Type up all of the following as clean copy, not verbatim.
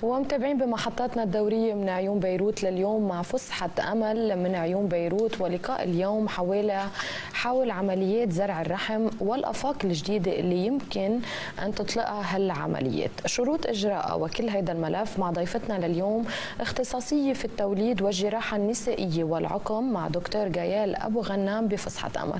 ومتابعين بمحطاتنا الدورية من عيون بيروت لليوم مع فسحة أمل من عيون بيروت، ولقاء اليوم حول عمليات زرع الرحم والآفاق الجديدة اللي يمكن أن تطلقها هالعمليات، شروط إجراءها، وكل هذا الملف مع ضيفتنا لليوم اختصاصية في التوليد والجراحة النسائية والعقم مع دكتور جايال أبو غنام بفسحة أمل.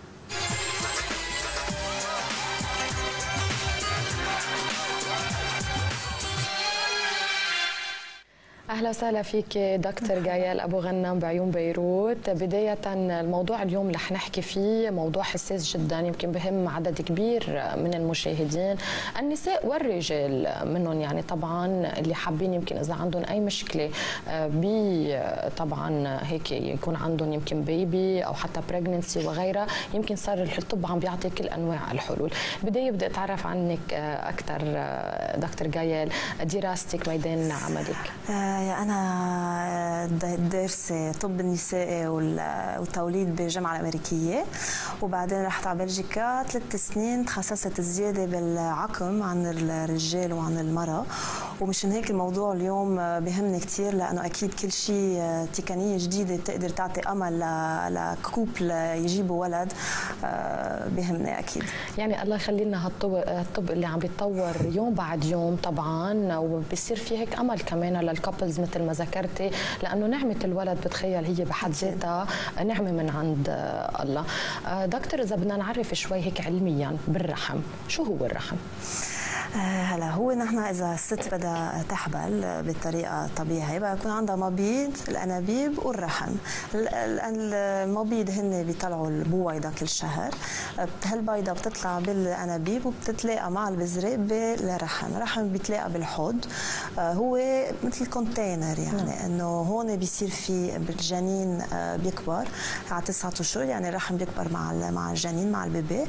أهلا وسهلا فيك دكتور جايال أبو غنام بعيون بيروت. بداية الموضوع اليوم اللي رح نحكي فيه موضوع حساس جدا، يمكن بهم عدد كبير من المشاهدين النساء والرجال منهم، يعني طبعا اللي حابين يمكن إذا عندهم أي مشكلة طبعا هيك يكون عندهم يمكن بيبي أو حتى بريجننسي وغيرها، يمكن صار الطب عم بيعطي كل أنواع الحلول. بدي أتعرف عنك أكثر دكتور جايال، دراستك ميدان عملك. أنا دارسة طب النسائي والتوليد بالجامعة الأمريكية، وبعدين رحت على بلجيكا 3 سنين تخصصت زيادة بالعقم عن الرجال وعن المرأة، ومشان هيك الموضوع اليوم بهمني كثير، لأنه أكيد كل شيء تقنية جديدة بتقدر تعطي أمل لكوبل يجيبوا ولد بهمني أكيد. يعني الله يخلي لنا هالطب اللي عم بيتطور يوم بعد يوم طبعا، وبصير في هيك أمل كمان للكابلز مثل ما ذكرتي، لأنه نعمة الولد بتخيل هي بحد ذاتها نعمة من عند الله. دكتور إذا بدنا نعرف شوي هيك علميا بالرحم، شو هو الرحم؟ هلا هو نحن اذا الست بدها تحبل بطريقه طبيعيه بقى يكون عندها مبيض، الانابيب والرحم. المبيض هن بيطلعوا البويضه كل شهر، هالبيضه بتطلع بالانابيب وبتتلاقى مع البذره بالرحم، الرحم بيتلاقى بالحوض، هو مثل كونتينر، يعني انه هون بيصير في بالجنين بيكبر على 9 اشهر، يعني الرحم بيكبر مع الجنين مع البيبي،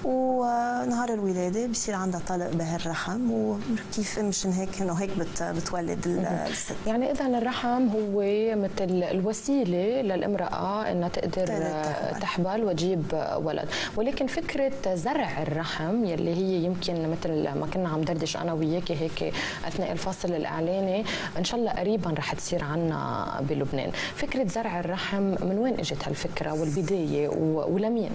ونهار الولاده بيصير عندها طلق بهالرحم، وكيف مشان هيك انه هيك بتولد الست. يعني اذا الرحم هو مثل الوسيله للامراه انها تقدر تحبل وتجيب ولد، ولكن فكره زرع الرحم يلي هي يمكن مثل ما كنا عم دردش انا وياكي هيك اثناء الفصل الاعلاني، ان شاء الله قريبا رح تصير عنا بلبنان. فكره زرع الرحم من وين اجت هالفكره والبدايه ولمين؟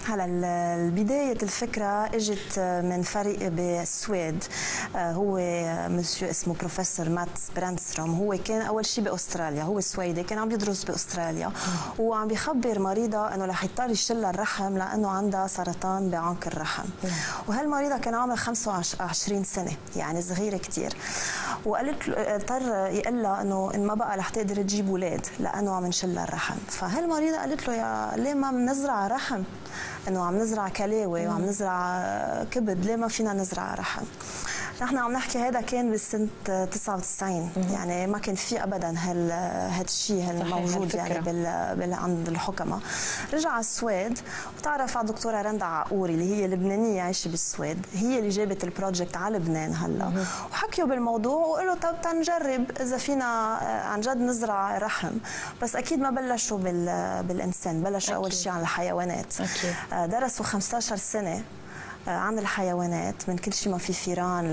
هلا بداية الفكرة اجت من فريق بالسويد، هو مسيو اسمه بروفيسور ماتس برانستروم، هو كان أول شيء بأستراليا، هو سويدي كان عم يدرس بأستراليا، وعم بيخبر مريضة إنه رح يضطر يشيلها الرحم لأنه عندها سرطان بعنق الرحم، وهالمريضة كان عمرها 25 سنة، يعني صغيرة كثير، وقالت له اضطر يقول لها إنه إن ما بقى رح تقدر تجيب أولاد لأنه عم نشيلها الرحم، فهالمريضة قالت له يا ليه ما بنزرع رحم؟ انه عم نزرع كلاوي وعم نزرع كبد، ليه ما فينا نزرع رحم؟ نحن عم نحكي هذا كان بسنه 99، يعني ما كان في ابدا هذا الشيء الموجود يعني عند الحكماء. رجع على السويد وتعرف على الدكتوره رندا عقوري اللي هي لبنانيه عايشه بالسويد، هي اللي جابت البروجكت على لبنان هلا، وحكيوا بالموضوع وقالوا طب تنجرب اذا فينا عن جد نزرع رحم، بس اكيد ما بلشوا بالانسان، بلشوا اول شيء على الحيوانات. درسوا 15 سنه عن الحيوانات، من كل شيء ما في فيران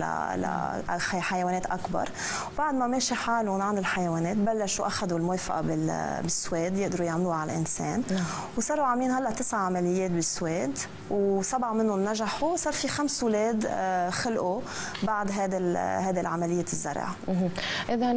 لحيوانات اكبر، وبعد ما ماشي حالهم عن الحيوانات بلشوا اخذوا الموافقه بالسويد يقدروا يعملوها على الانسان، وصاروا عاملين هلا 9 عمليات بالسويد، و7 منهم نجحوا، صار في 5 اولاد خلقوا بعد هذا العمليه الزرع. اذا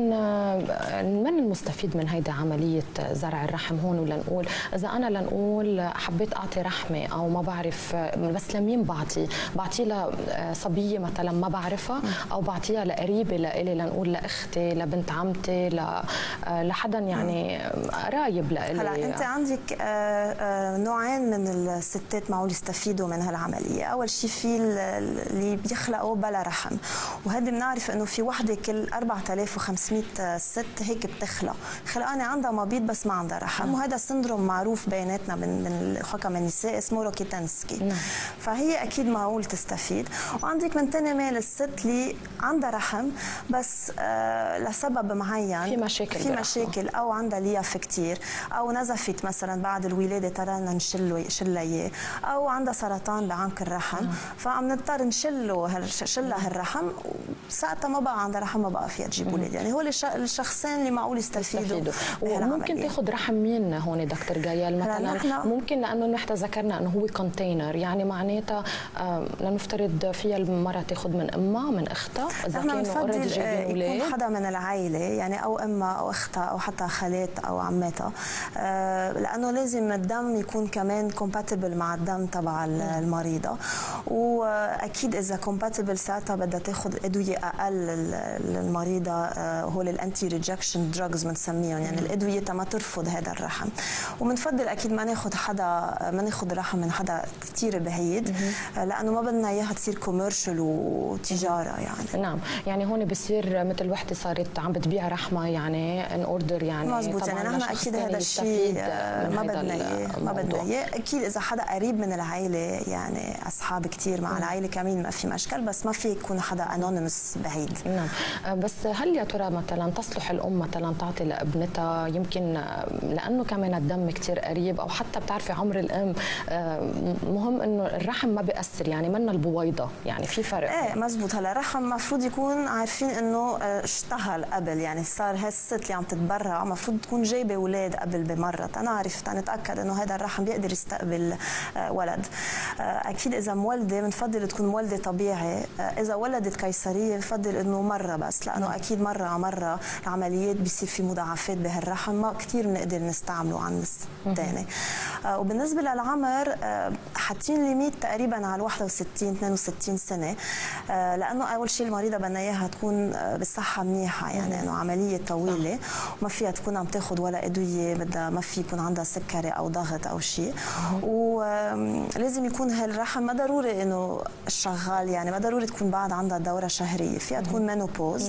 من المستفيد من هيدا عمليه زرع الرحم هون؟ ولنقول اذا انا لنقول حبيت اعطي رحمه او ما بعرف، بس لمين بعطيه لصبيه مثلا ما بعرفها، او بعطيها لقريبه لإلي، لنقول لاختي، لبنت عمتي، لحدا يعني قرايب لإلي. هلا انت عندك نوعين من الستات معقول يستفيدوا من هالعمليه، اول شيء في اللي بيخلقوا بلا رحم، وهذه بنعرف انه في وحده كل 4500 ست هيك بتخلق، خلقانه عندها مبيض بس ما عندها رحم، وهذا سندروم معروف بيناتنا من الحكم النساء اسمه روكيتانسكي. فهي اكيد معقول تستفيد. وعندك من ثاني مال الست اللي عندها رحم بس لسبب معين في مشاكل او عندها لياف كثير، او نزفت مثلا بعد الولاده ترانا نشلها اياه، او عندها سرطان بعنق الرحم فعم نضطر نشلها الرحم، وساعتها ما بقى عندها رحم، ما بقى فيها تجيب اولاد. يعني هو الشخصين اللي معقول يستفيدوا. وممكن تاخذ رحم مين هون دكتور جايال مثلا؟ ممكن لانه نحن ذكرنا انه هو كونتينر، يعني معناتها لنفترض فيها المراه تاخذ من امها من اختها اذا كانوا اوريدي جايبين اولاد، يكون حدا من العائله يعني او امها او اختها او حتى خالات او عماتها، لانه لازم الدم يكون كمان كومباتبل مع الدم تبع المريضه. واكيد اذا كومباتبل ساعتها بدها تاخذ ادويه اقل للمريضه، هول الانتي ريجكشن دراجز بنسميهم، يعني الادويه ما ترفض هذا الرحم. وبنفضل اكيد ما ناخذ رحم من حدا كثير بعيد، لانه ما بدنا اياها تصير كوميرشال وتجاره يعني. نعم، يعني هون بصير مثل وحده صارت عم بتبيع رحمه يعني ان اوردر، يعني مزبوط. يعني نحن اكيد هذا الشيء ما بدنا اياه. اكيد اذا حدا قريب من العائله، يعني اصحاب كثير مع العائله كمان ما في مشكل، بس ما في يكون حدا انونيمس بعيد. نعم، بس هل يا ترى مثلا تصلح الام مثلا تعطي لابنتها، يمكن لانه كمان الدم كثير قريب، او حتى بتعرفي عمر الام مهم انه الرحم ما بيأثر، يعني منا البويضه، يعني في فرق. ايه مزبوط. هلا الرحم المفروض يكون عارفين انه اشتغل قبل، يعني صار هالست اللي عم تتبرع المفروض تكون جايبه اولاد قبل بمره، تنعرف تنتاكد انه هذا الرحم بيقدر يستقبل ولد. اكيد اذا مولده بنفضل تكون مولده طبيعي، اذا ولدت قيصريه بفضل انه مره بس، لانه اكيد مره على مره العمليات بيصير في مضاعفات بهالرحم ما كثير بنقدر نستعمله عن الثاني. وبالنسبه للعمر حاطين ليميت تقريبا على 61 62 سنه، لانه اول شيء المريضه بدنا اياها تكون بالصحه منيحه، يعني انه عمليه طويله وما فيها تكون عم تاخذ ولا ادويه، بدها ما في يكون عندها سكري او ضغط او شيء. ولازم يكون هالرحم ما ضروري انه شغال، يعني ما ضروري تكون بعد عندها دوره شهريه، فيها تكون مينوبوز،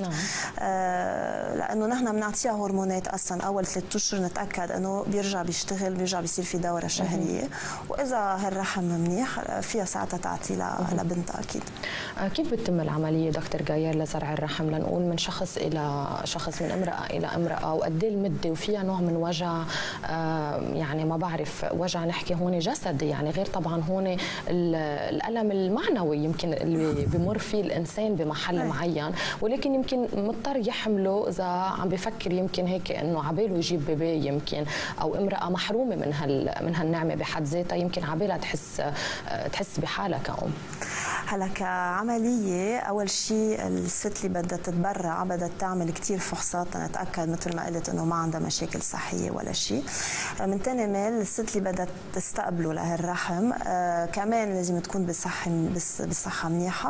لانه نحن بنعطيها هرمونات اصلا اول 3 اشهر نتاكد انه بيرجع بيشتغل، بيرجع بيصير في دوره شهريه. واذا هالرحم منيح فيها ساعتها تعطي لبنتها. اكيد. كيف بتتم العمليه دكتور جاير لزرع الرحم، لنقول من شخص الى شخص، من امراه الى امراه، وقد ايه المده، وفيها نوع من وجع، يعني ما بعرف وجع نحكي هون جسدي، يعني غير طبعا هون الالم المعنوي يمكن اللي بمر فيه الانسان بمحل معين، ولكن يمكن مضطر يحمله اذا عم بفكر يمكن هيك انه عباله يجيب بيبي، يمكن او امراه محرومه من هالنعمه بحد ذاتها، يمكن عبالها تحس بحالها كأم. هلا كعمليه اول شيء الست اللي بدها تتبرع بدها تعمل كثير فحوصات تنتاكد مثل ما قلت انه ما عندها مشاكل صحيه ولا شيء. من ثاني مال الست اللي بدها تستقبله لهالرحم كمان لازم تكون بصحه منيحه،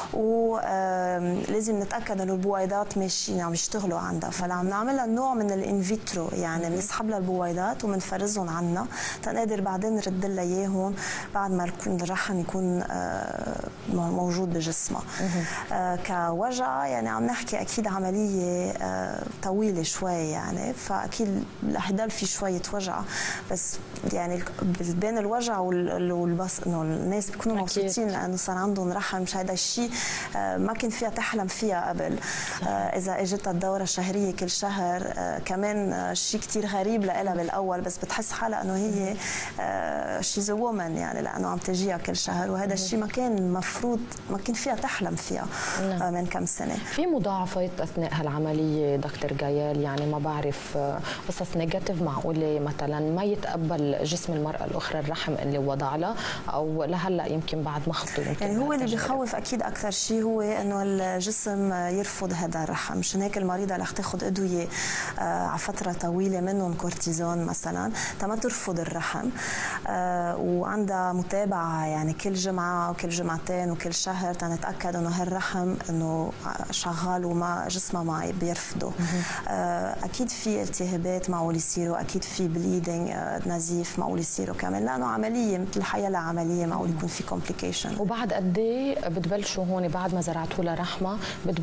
ولازم نتاكد انه البويضات ماشيين عم يشتغلوا عندها. فعم نعملها نوع من الانفيترو، يعني بنسحب لها البويضات وبنفرزهم عنا تنقدر بعدين نرد لها اياهم بعد ما يكون الرحم يكون موجود بجسمها. كوجع يعني عم نحكي اكيد عمليه طويله شوي، يعني فاكيد رح يضل في شويه وجع، بس يعني بين الوجع والبس انه الناس بيكونوا مبسوطين لانه صار عندهم رحم. مش هذا الشيء ما كنت فيها تحلم فيها قبل. اذا اجتها الدوره الشهريه كل شهر كمان شيء كثير غريب لها بالاول، بس بتحس حالها انه هي شيز وومن، يعني لانه عم تجيها كل شهر، وهذا الشيء ما كان مفروض ما كنت فيها تحلم فيها من كم سنه. في مضاعفات اثناء هالعمليه دكتور جايال، يعني ما بعرف قصص نيجاتيف معقوله مثلا ما يتقبل جسم المراه الاخرى الرحم اللي وضع لها، او لهلا يمكن بعد ما خطوا يمكن. يعني هو اللي بخوف اكيد اكثر شيء هو انه الجسم يرفض هذا الرحم، مشان هيك المريضه رح تاخذ ادويه على فتره طويله منهم كورتيزون مثلا تما ترفض الرحم، وعندها متابعه يعني كل جمعه وكل جمعتين شهرين وكل شهر تنتاكد انه هالرحم انه شغال وما جسمه ما بيرفضه. اكيد في التهابات معقول يصيروا، اكيد في بليدنج نزيف معقول يصيروا كمان، لانه عمليه مثل حياه لعمليه معقول يكون في كومبليكيشن. وبعد قد ايه بتبلشوا هون بعد ما زرعتوا لها رحمه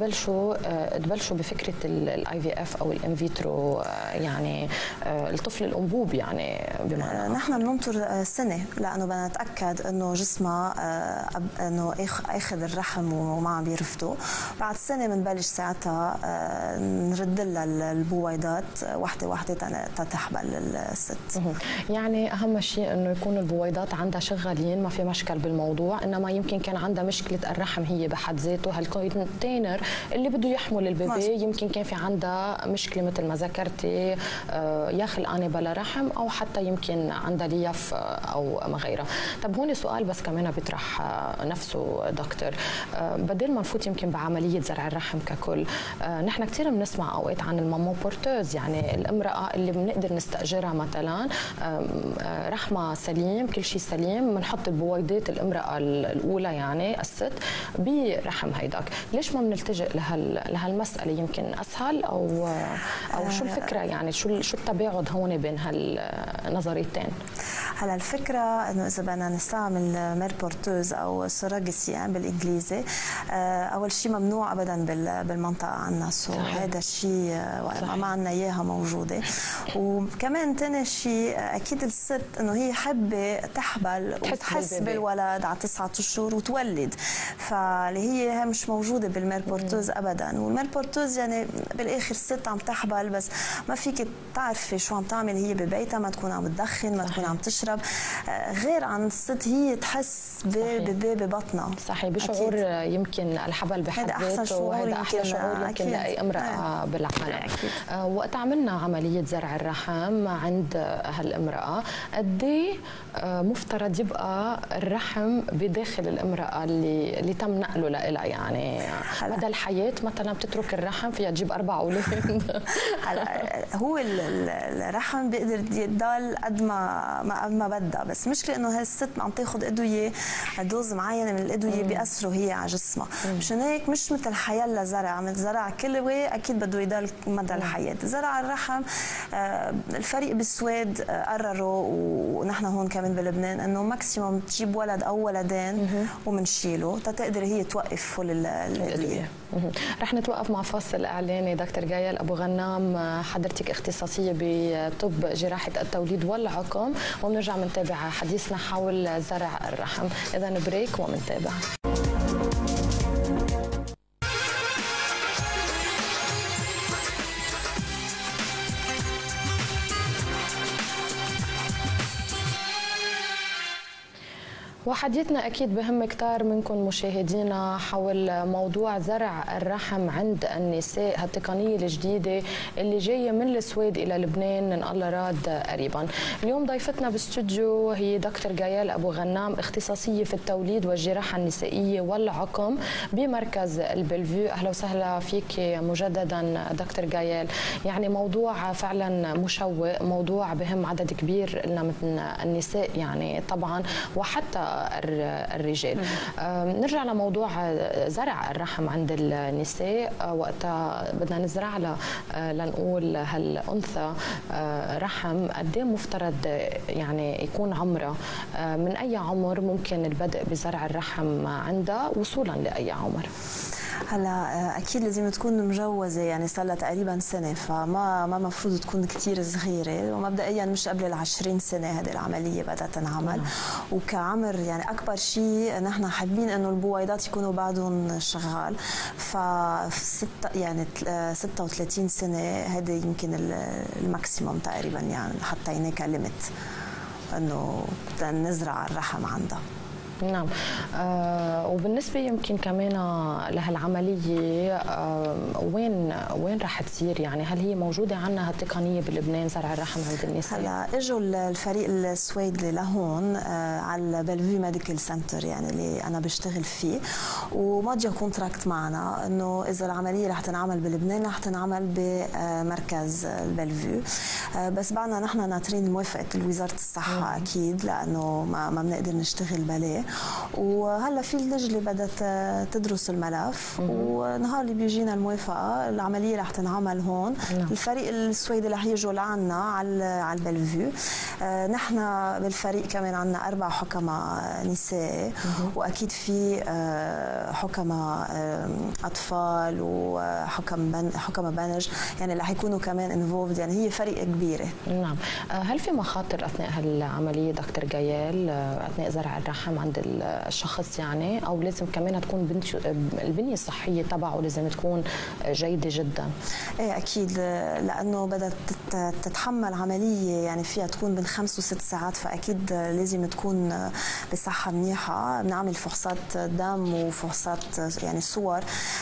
تبلشوا بفكره الاي في اف او الان فيترو، يعني الطفل الانبوب يعني بمعنى نحن بننطر سنه لانه بدنا نتاكد انه جسمها انه اخذ الرحم وما عم بيرفضه. بعد سنه بنبلش ساعتها نرد لها البويضات وحده وحده تتحبل الست. يعني اهم شيء انه يكون البويضات عندها شغالين، ما في مشكل بالموضوع، انما يمكن كان عندها مشكله الرحم هي بحد ذاته، هالكونتينر اللي بده يحمل البيبي يمكن كان في عندها مشكله مثل ما ذكرتي، يا خلقانه بلا رحم او حتى يمكن عندها ليف او ما غيرها. طب هون سؤال بس كمان بيطرح نفسه دكتور، بدل ما نفوت يمكن بعمليه زرع الرحم ككل، نحن كثير بنسمع اوقات عن المامو بورتوز، يعني الامراه اللي بنقدر نستاجرها مثلا رحمه سليم كل شيء سليم، بنحط البويضات الامراه الاولى يعني الست برحم هيداك، ليش ما بنلتجئ لهالمساله؟ يمكن اسهل او شو الفكره يعني، شو التباعد هون بين هالنظريتين؟ هلا الفكره انه اذا بدنا نستعمل مير بورتوز او سوراجسي يعني بالانجليزي، اول شيء ممنوع ابدا بالمنطقه عنا، هذا الشيء ما عندنا اياها موجوده. وكمان ثاني شيء اكيد الست انه هي حابه تحبل وتحس بالولد على 9 اشهر وتولد، فاللي هي مش موجوده بالمير بورتوز ابدا. والمير بورتوز يعني بالاخر الست عم تحبل بس ما فيك تعرفي شو عم تعمل هي ببيتها، ما تكون عم تدخن، ما تكون عم تشرب، غير عن الست هي تحس ببطنها. صحيح، بشعور يمكن الحبل بحد ذاته، وهذا احلى شعور يمكن لاي امراه بالعالم. وقت عملنا عمليه زرع الرحم عند هالامراه، قد ايه مفترض يبقى الرحم بداخل الامراه اللي تم نقله لها، يعني مدى الحياه مثلا بتترك الرحم فيها تجيب 4 اولاد؟ هلا هو الرحم بيقدر يضل قد ما بدها، بس مشكله انه هالست عم تاخذ ادويه، دوز معينه من الادويه بياثروا هي على جسمها، مشان هيك مش مثل حيلا زرع، عم زرع كلوي اكيد بده يضل مدى الحياه. زرع الرحم الفريق بالسويد قرروا، ونحن هون كمان بلبنان، انه ماكسيموم تجيب ولد او ولدين ومنشيله تقدر هي توقف فل الادويه. رح نتوقف مع فاصل اعلاني. دكتور جايال ابو غنام، حضرتك اختصاصيه بطب جراحه التوليد والعقم، وبنرجع بنتابع حديثنا حول زرع الرحم. اذا بريك ومنتابع. وحديثنا أكيد بهم كتار منكم مشاهدينا حول موضوع زرع الرحم عند النساء، هالتقنية الجديدة اللي جاية من السويد إلى لبنان إن الله راد قريبا. اليوم ضيفتنا باستوديو هي دكتور جايال أبو غنام، اختصاصية في التوليد والجراحة النسائية والعقم بمركز البلفيو. أهلا وسهلا فيك مجددا دكتور جايال. يعني موضوع فعلا مشوق، موضوع بهم عدد كبير لنا من النساء يعني طبعا، وحتى الرجال. نرجع لموضوع زرع الرحم عند النساء. وقتها بدنا نزرع لنقول هالأنثى رحم، قد ايه مفترض يعني يكون عمرها؟ من أي عمر ممكن البدء بزرع الرحم عندها وصولا لأي عمر؟ هلا اكيد لازم تكون مجوزه، يعني صار لها تقريبا سنه، فما مفروض تكون كثير صغيره، ومبدئيا مش قبل 20 سنه هذه العمليه بدها تنعمل. وكعمر يعني اكبر شيء نحن حابين انه البويضات يكونوا بعدهم شغال، يعني 36 سنه هذا يمكن الماكسيموم تقريبا، يعني حتى هناك ليميت انه نزرع الرحم عندها. نعم. وبالنسبة يمكن كمان لهالعملية وين رح تصير؟ يعني هل هي موجودة عنا هالتقنية بلبنان زرع الرحم عند النساء؟ هلا اجوا الفريق السويدي لهون على بلفيو ميديكال سنتر يعني اللي انا بشتغل فيه، وماضيه كونتراكت معنا انه اذا العملية رح تنعمل بلبنان رح تنعمل بمركز البلفيو، بس بعدنا نحن ناطرين موافقة وزارة الصحة اكيد، لانه ما بنقدر نشتغل بلاه. وهلا في اللجنه بدات تدرس الملف، ونهار اللي بيجينا الموافقه العمليه رح تنعمل هون. الفريق السويدي رح يجوا لعنا على البلفيو. نحن بالفريق كمان عندنا 4 حكماء نساء، واكيد في حكماء اطفال وحكماء بنج، يعني رح يكونوا كمان انفولد، يعني هي فريق كبيره. نعم. هل في مخاطر اثناء هالعمليه دكتور جايال اثناء زرع الرحم عند الشخص يعني، او لازم كمان تكون البنيه الصحيه تبعه لازم تكون جيده جدا؟ ايه اكيد، لانه بدها تتحمل عمليه يعني فيها تكون بين 5 و6 ساعات، فاكيد لازم تكون بصحه منيحه. بنعمل فحوصات دم وفحوصات يعني صور،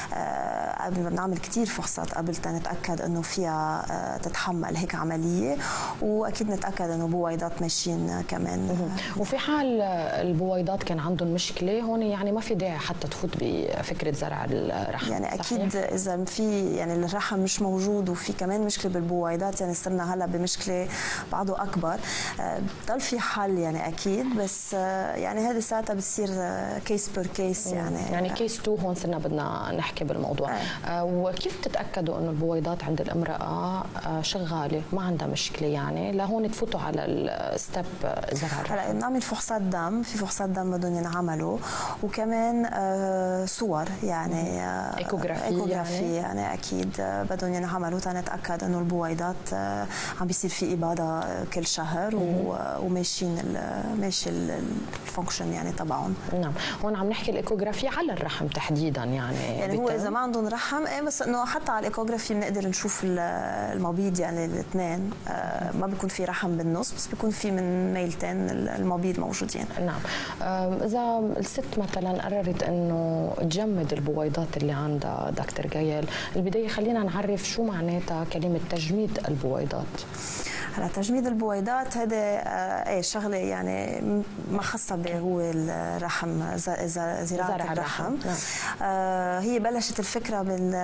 بنعمل كثير فحوصات قبل نتاكد انه فيها تتحمل هيك عمليه، واكيد نتاكد انه بويضات ماشيين كمان. وفي حال البويضات كان عندهم مشكله هون، يعني ما في داعي حتى تفوت بفكره زرع الرحم، يعني اكيد صحيح؟ اذا في يعني الرحم مش موجود وفي كمان مشكله بالبويضات، يعني صرنا هلا بمشكله بعده اكبر، بضل في حل يعني اكيد، بس يعني هذه ساعتها بتصير كيس بير كيس، يعني كيس 2 هون صرنا بدنا نحكي بالموضوع. وكيف تتاكدوا انه البويضات عند الامراه شغاله ما عندها مشكله، يعني لهون تفوتوا على الستيب زرع الرحم؟ هلا بنعمل فحوصات دم، في فحوصات دم بدهم ينعملوا، وكمان صور يعني ايكوغرافي يعني اكيد بدهم ينعملوا تنتاكد انه البويضات عم بيصير في اباضه كل شهر وماشيين ماشي الفانكشن يعني تبعهم. نعم. هون عم نحكي الايكوغرافي على الرحم تحديدا، يعني هو اذا ما عندهم رحم بس انه حتى على الايكوغرافي بنقدر نشوف المبيض، يعني الاثنين ما بيكون في رحم بالنص، بس بيكون في من ميلتين المبيض موجودين. نعم. اذا الست مثلا قررت انه تجمد البويضات اللي عندها دكتور جايال، البدايه خلينا نعرف شو معناتها كلمه تجميد البويضات. هلا تجميد البويضات هذا شغله يعني ما خاصه به هو الرحم، زراعه الرحم. هي بلشت الفكره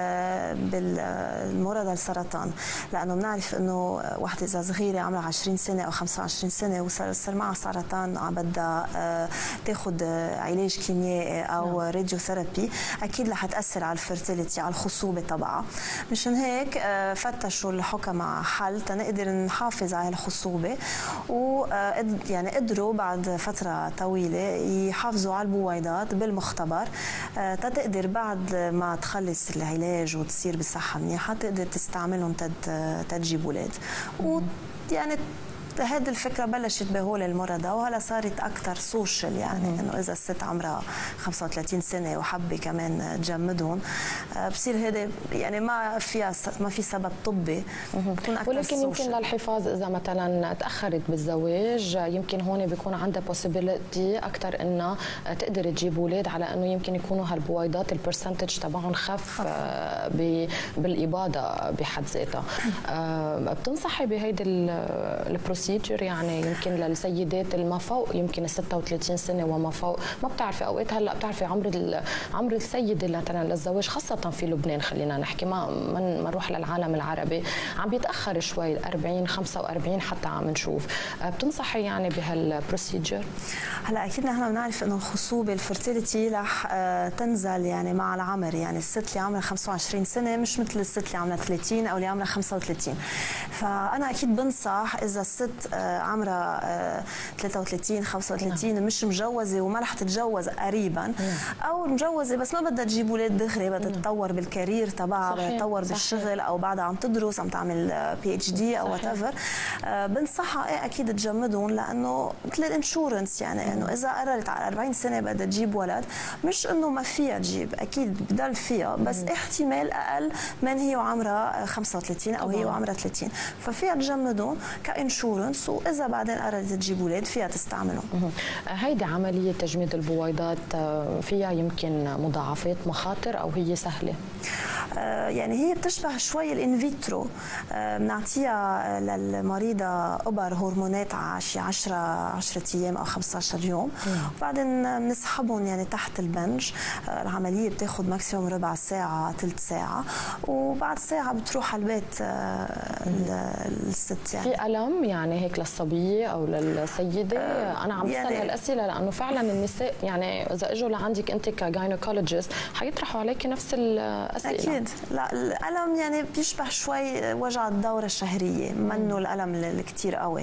بالمرضى السرطان، لانه بنعرف انه وحده اذا صغيره عمرها 20 سنه او 25 سنه وصار معها سرطان عم بدها تاخذ علاج كيميائي او راديوثيرابي، اكيد رح تاثر على الفيرتيليتي، على الخصوبه تبعها. مشان هيك فتشوا الحكماء حل تنقدر نحافظ على الخصوبه، ويعني قدروا بعد فتره طويله يحافظوا على البويضات بالمختبر، تقدر بعد ما تخلص العلاج وتصير بصحه منيحه تقدر تستعملهم تجيب اولاد. ويعني هذه الفكره بلشت بهول المرضى، وهلا صارت اكثر سوشيال، يعني انه اذا الست عمرها 35 سنه وحبه كمان تجمدهم بصير هذا يعني ما في سبب طبي، بتكون اكثر ولكن يمكن للحفاظ اذا مثلا تاخرت بالزواج يمكن هون بيكون عندها بوسيبيليتي اكثر انها تقدر تجيب اولاد، على انه يمكن يكونوا هالبويضات البرسنتج تبعهم خف بالاباضه بحد ذاتها. بتنصحي بهيدي البروسيجر يعني يمكن للسيدات الما فوق يمكن 36 سنه وما فوق، ما بتعرفي اوقات هلا بتعرفي عمر السيده مثلا للزواج خاصه في لبنان، خلينا نحكي ما نروح للعالم العربي، عم بيتاخر شوي 40 45 حتى عم نشوف. بتنصحي يعني بهالبروسيجر؟ هلا اكيد نحن بنعرف انه الخصوبه الفرتيليتي رح تنزل يعني مع العمر، يعني الست اللي عمرها 25 سنه مش مثل الست اللي عمرها 30 او اللي عمرها 35. فانا اكيد بنصح اذا الست عمرها 33 35 مش مجوزه وما رح تتجوز قريبا، او مجوزه بس ما بدها تجيب اولاد دغري، بدها تطور بالكارير تبعها، بدها تطور بالشغل، او بعدها عم تدرس عم تعمل PhD او وات ايفر، بنصحها اكيد تجمدهم، لانه مثل الانشورنس، يعني انه اذا قررت على 40 سنه بدها تجيب ولد، مش انه ما فيها تجيب، اكيد بضل فيها، بس احتمال اقل من هي وعمرها 35 او هي وعمرها 30، ففيها تجمدهم كانشورنس، واذا بعدين قررت تجيب اولاد فيها تستعملهم. هيدي عمليه تجميد البويضات فيها يمكن مضاعفات مخاطر او هي سهله؟ يعني هي بتشبه شوي الان فيترو. بنعطيها للمريضه ابر هرمونات على شي 10 ايام او 15 يوم، وبعدين بنسحبهم يعني تحت البنج. العمليه بتاخذ ماكسيموم ربع ساعه ثلث ساعه، وبعد ساعه بتروح على البيت الست. يعني في الم يعني هيك للصبيه او للسيده؟ انا عم بسال هالاسئله لانه فعلا النساء يعني اذا اجوا لعندك انت كجاينيكولوجيست حيطرحوا عليكي نفس الاسئله. اكيد. لا الالم يعني بيشبه شوي وجع الدوره الشهريه، منه الالم الكثير قوي.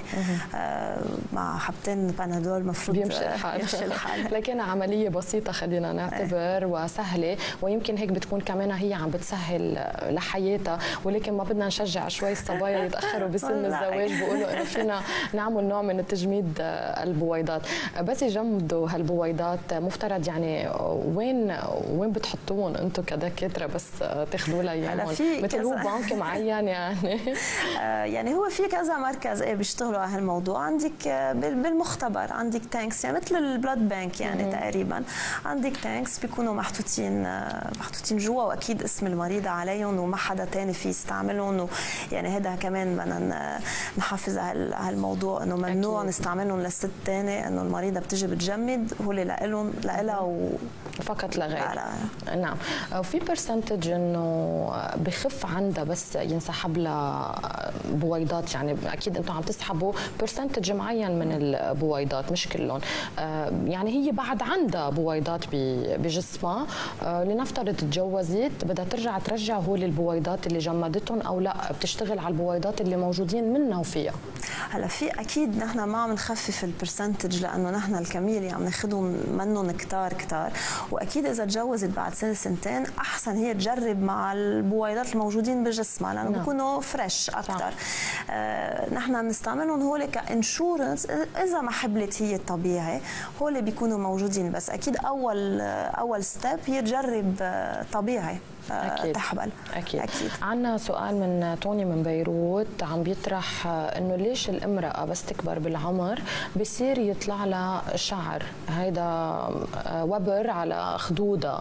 مع حبتين بنادول المفروض بيمشي الحال. لكن عمليه بسيطه خلينا نعتبر وسهله، ويمكن هيك بتكون كمان هي عم بتسهل لحياتها، ولكن ما بدنا نشجع شوي الصبايا يتاخروا بسن الزواج. بيقولوا انه فينا نعمل نوع من تجميد البويضات. بس يجمدوا هالبويضات مفترض يعني وين بتحطوهم انتم كدكاتره بس تاخذوا لها اياهم؟ مثل هو بنك معين يعني؟ يعني هو في كذا مركز بيشتغلوا على هالموضوع. عندك بالمختبر عندك تانكس يعني مثل البلاد بانك يعني تقريبا. عندك تانكس بيكونوا محطوطين جوا، واكيد اسم المريضه عليهم وما حدا ثاني في يستعملهم. يعني هذا كمان بدنا نحافظ على هالموضوع، انه ممنوع نستعملهم لست ثاني، انه المريضه بتجي بتجمد هو لها فقط لا غير. نعم. وفي برسنتج انه بخف عندها بس ينسحب لها بويضات؟ يعني اكيد انتم عم تسحبوا برسنتج معين من البويضات مش كلهم. يعني هي بعد عندها بويضات بجسمها، لنفترض تجوزت بدها ترجع هول البويضات اللي جمدتهم، او لا بتشتغل على البويضات اللي موجودين منها وفيها؟ هلا في اكيد نحن ما عم نخفف البرسنتج، لانه نحن الكميه اللي عم ناخذهم منهم كتار، واكيد اذا تجوزت بعد سنه سنتين احسن هي تجرب مع البويضات الموجودين بجسمها، لانه بيكونوا فريش اكثر. نحن بنستعملهم هول كانشورنس اذا ما حبلت هي الطبيعي، هول بيكونوا موجودين. بس اكيد اول ستيب هي تجرب طبيعي. أكيد. تحبل. أكيد. عنا سؤال من توني من بيروت عم بيطرح انه ليش الامرأة بس تكبر بالعمر بصير يطلع لها شعر؟ هيدا وبر على خدودها،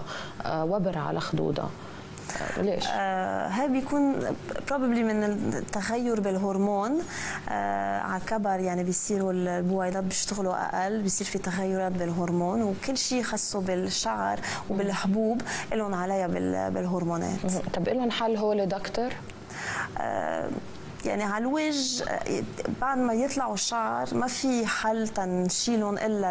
ليش؟ هاي بيكون بروبلي من التغير بالهرمون. على الكبر يعني بيصيروا البويضات بيشتغلوا اقل، بيصير في تغيرات بالهرمون، وكل شيء خاصه بالشعر وبالحبوب لهم عليها بالهرمونات. طب لهم حل هول دكتور؟ يعني على الوجه بعد ما يطلعوا الشعر ما في حل تنشيلهم الا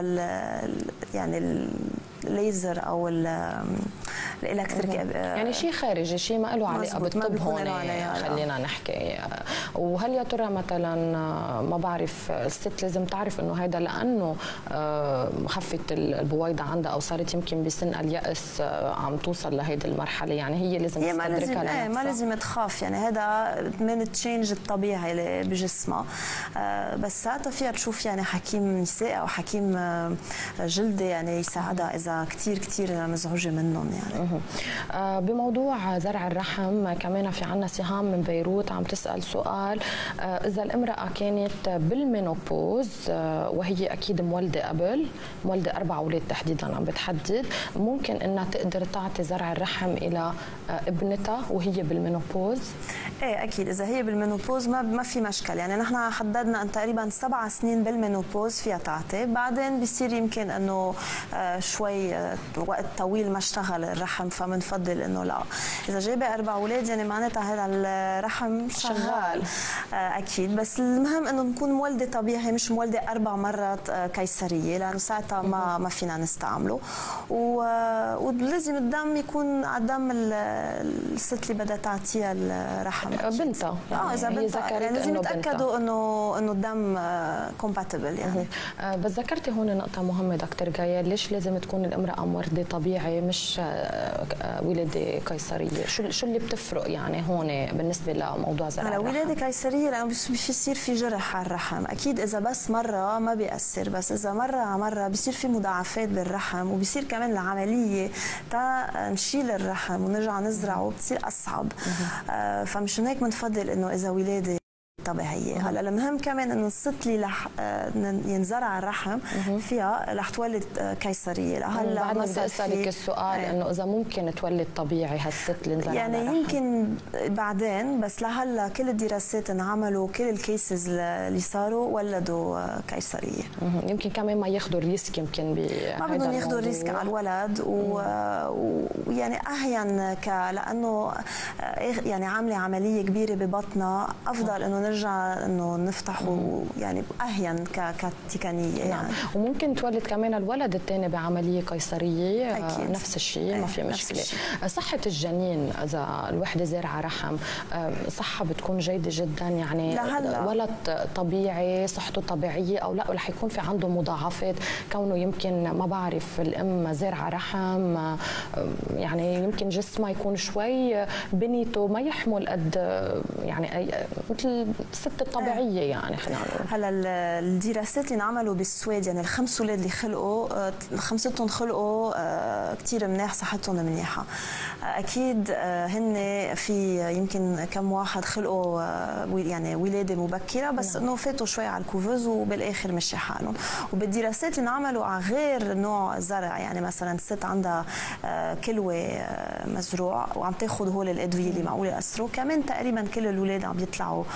يعني الليزر او الالكتريك. يعني شيء خارجي، شيء ما له علاقه بالطب هون خلينا نحكي. وهل يا ترى مثلا ما بعرف الست لازم تعرف انه هيدا لانه خفت البويضه عندها او صارت يمكن بسن اليأس عم توصل لهيدي المرحله، يعني هي لازم تستدركها لنفسها؟ ما لازم تخاف، يعني هذا من التشينج الطبيعي بجسمها. بس ساعتها فيها تشوف يعني حكيم نساء او حكيم جلدي يعني يساعدها اذا كثير مزعوجه منهم. يعني بموضوع زرع الرحم كمان في عنا سهام من بيروت عم تسأل سؤال: إذا الامرأة كانت بالمينوبوز وهي أكيد مولدة 4 أولاد تحديدا عم بتحدد، ممكن إنها تقدر تعطي زرع الرحم إلى ابنتها وهي بالمينوبوز؟ إيه أكيد، إذا هي بالمينوبوز ما في مشكل. يعني نحن حددنا أن تقريبا 7 سنين بالمينوبوز فيها تعطي، بعدين بيصير يمكن إنه شوي وقت طويل ما اشتغل الرحم، فبنفضل انه لا. اذا جايبه 4 اولاد يعني معناتها هذا الرحم شغال. اكيد، بس المهم انه نكون مولده طبيعي، مش مولده 4 مرات قيصريه، لانه ساعتها ما فينا نستعمله. ولازم الدم يكون على دم الست اللي بدها تعطيها الرحم، بنتها. اذا بنتها يعني لازم يتاكدوا انه الدم كومباتبل. يعني بس ذكرتي هون نقطه مهمه دكتور جاية، ليش لازم تكون الامراه مولده طبيعي مش ولادة قيصرية؟ شو اللي بتفرق يعني هون بالنسبة لموضوع زرع الرحم؟ ولادة قيصرية لأنه بيصير في جرح على الرحم، أكيد إذا بس مرة ما بيأثر، بس إذا مرة على مرة بيصير في مضاعفات بالرحم، وبيصير كمان العملية نشيل الرحم ونرجع نزرعه بتصير أصعب. فمشان هيك بنفضل إنه إذا ولادة طبيعيه. هلا المهم كمان انه الست اللي رح ينزرع الرحم فيها رح تولد قيصريه. لهلا بعد ما بدي اسالك السؤال انه اذا ممكن تولد طبيعي هالست اللي انزرع يعني الرحم. يمكن بعدين، بس لهلا كل الدراسات انعملوا، كل الكيسز اللي صاروا ولدوا قيصريه. يمكن كمان ما ياخذوا الريسك، يمكن ما بدهم ياخذوا الريسك على الولد، ويعني اهين لانه يعني عامله عمليه كبيره ببطنها، افضل انه نرجع انه نفتح، يعني اهين كتقنيه يعني. نعم. وممكن تولد كمان الولد الثاني بعمليه قيصريه. أكيد. نفس الشيء، ما في مشكله. صحه الجنين اذا الوحده زارعه رحم، صحه بتكون جيده جدا يعني؟ ولد طبيعي صحته طبيعيه او لا رح يكون في عنده مضاعفات كونه يمكن ما بعرف الام زارعه رحم، يعني يمكن جسمها يكون شوي بنيته ما يحمل قد يعني مثل الست الطبيعيه يعني خلينا نقول. هلا الدراسات اللي انعملوا بالسويد يعني الخمس اولاد اللي خلقوا خمستهم خلقوا كثير منيح، صحتهم منيحه. اكيد هن في يمكن كم واحد خلقوا يعني ولاده مبكره، بس انه فاتوا شوي على الكوفوز وبالاخر مشي حالهم. وبالدراسات اللي انعملوا على غير نوع زرع، يعني مثلا ست عندها كلوه مزروع وعم تاخذ هول الادويه اللي معقوله ياثروا، كمان تقريبا كل الاولاد عم يطلعوا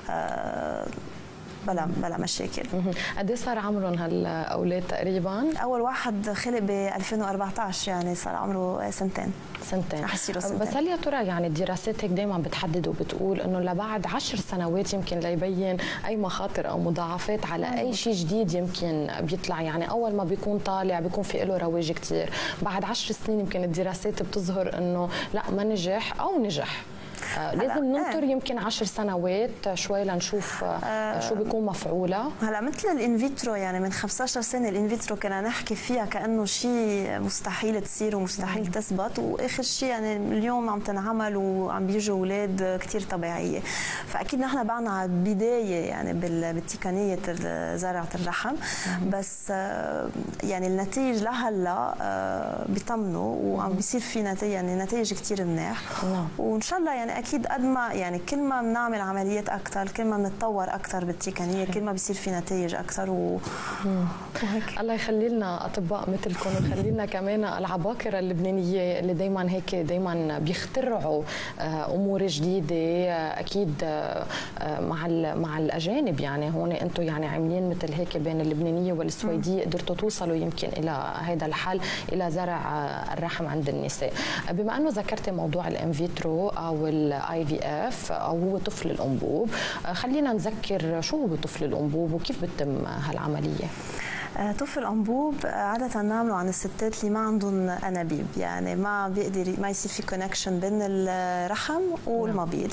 بلا مشاكل. قد ايه صار عمرهم هالاولاد تقريبا؟ اول واحد خلق ب 2014، يعني صار عمره سنتين. بس هل يا ترى يعني الدراسات هيك دائما بتحدد وبتقول انه لبعد 10 سنوات يمكن ليبين اي مخاطر او مضاعفات على اي شيء جديد يمكن بيطلع؟ يعني اول ما بيكون طالع بيكون في له رواج كثير، بعد 10 سنين يمكن الدراسات بتظهر انه لا ما نجح او نجح. لازم ننطر يمكن 10 سنوات شوي لنشوف شو بيكون مفعوله. هلا مثل الانفيترو، يعني من 15 سنه الانفيترو كنا نحكي فيها كانه شيء مستحيل تصير ومستحيل تثبت، واخر شيء يعني اليوم عم تنعمل وعم بيجوا اولاد كثير طبيعيه. فاكيد نحن بعنا على البدايه يعني بتقنيه زرعه الرحم، بس يعني النتائج لهلا بيطمنوا وعم بيصير في نتائج، يعني نتائج كثير منيح. وان شاء الله يعني اكيد قد ما يعني كل ما بنعمل عمليات اكثر، كل ما بنتطور اكثر بالتقنيه، كل ما بيصير في نتائج اكثر وهيك. الله يخلي لنا اطباء مثلكم، ويخلي لنا كمان العباقره اللبنانيه اللي دائما هيك دائما بيخترعوا امور جديده. اكيد مع الاجانب، يعني هون انتم يعني عاملين مثل هيك بين اللبنانيه والسويديه، قدرتوا توصلوا يمكن الى هذا الحل، الى زرع الرحم عند النساء. بما انه ذكرتي موضوع الانفيترو او الاي في اف او هو طفل الانبوب، خلينا نذكر شو هو طفل الانبوب وكيف بتتم هالعمليه. طفل الانبوب عاده نعمله عن الستات اللي ما عندهم انابيب، يعني ما بيقدر ما يصير في كونكشن بين الرحم والمبيض.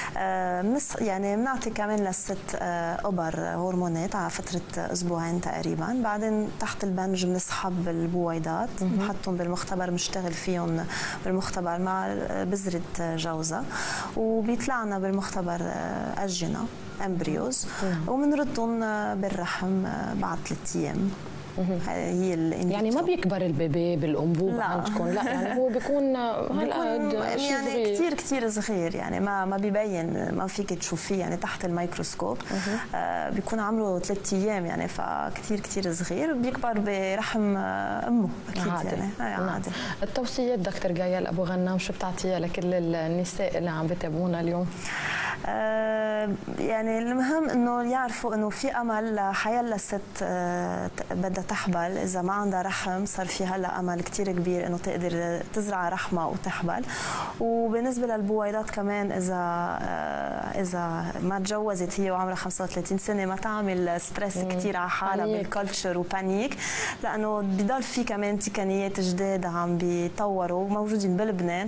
يعني بنعطي كمان للست ابر هرمونات على فتره اسبوعين تقريبا، بعدين تحت البنج بنسحب البويضات بنحطهم بالمختبر، بنشتغل فيهم بالمختبر مع بذره جوزه، وبيطلعنا بالمختبر اجنه امبريوز، وبنردهم بالرحم بعد 3 ايام. هي يعني ما بيكبر البيبي بالانبوب عندكم؟ لا يعني هو بيكون هالقد يعني كثير صغير، يعني ما بيبين، ما فيك تشوفيه يعني تحت الميكروسكوب. بيكون عمره 3 ايام يعني، فكثير صغير، بيكبر برحم امه اكيد عادل. يعني عادل. التوصيات دكتور جايال ابو غنام شو بتعطيها لكل النساء اللي عم بتابعونا اليوم؟ يعني المهم انه يعرفوا انه في امل لحيلا ست بدها تحبل. اذا ما عندها رحم صار في هلا امل كثير كبير انه تقدر تزرع رحمها وتحبل. وبالنسبه للبويضات كمان، اذا ما تجوزت هي وعمرها 35 سنه ما تعمل ستريس كثير على حالها بالكلتشر وبانيك، لانه بضل في كمان تقنيات جديده عم بيطوروا موجودين بلبنان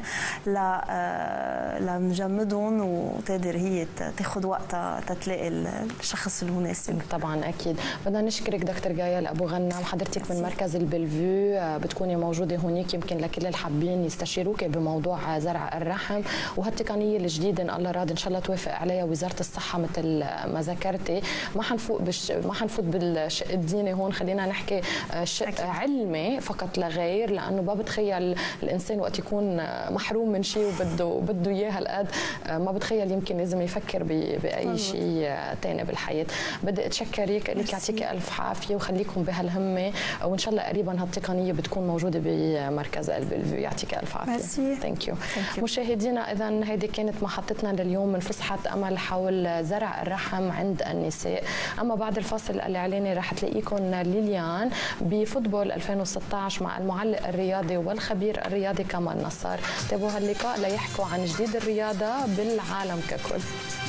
لنجمدهم وتقدر هي تاخذ وقتها تتلاقي الشخص المناسب. طبعا اكيد. بدنا نشكرك دكتور جايال ابو غنام، حضرتك من مركز البلفيو، بتكوني موجوده هونيك يمكن لكل اللي حابين يستشيروك بموضوع زرع الرحم وهالتقنيه الجديده ان الله راد ان شاء الله توافق عليها وزاره الصحه مثل ما ذكرتي. ما حنفوت بالشق الديني هون، خلينا نحكي شق علمي فقط لا غير، لانه ما بتخيل الانسان وقت يكون محروم من شيء وبده اياه هالقد، ما بتخيل يمكن لازم يفكر باي شيء ثاني بالحياه. بدي اتشكرك، لك يعطيك الف عافيه وخليكم بهالهمه، وان شاء الله قريبا هالتقنيه بتكون موجوده بمركز قلب الفيو. يعطيك الف عافيه. ثانك يو. مشاهدينا، اذا هيدي كانت محطتنا لليوم من فسحه امل حول زرع الرحم عند النساء. اما بعد الفاصل الاعلاني رح تلاقيكم ليليان بفوتبول 2016 مع المعلق الرياضي والخبير الرياضي كمال نصار. تابعوا هاللقاء ليحكوا عن جديد الرياضه بالعالم ككل.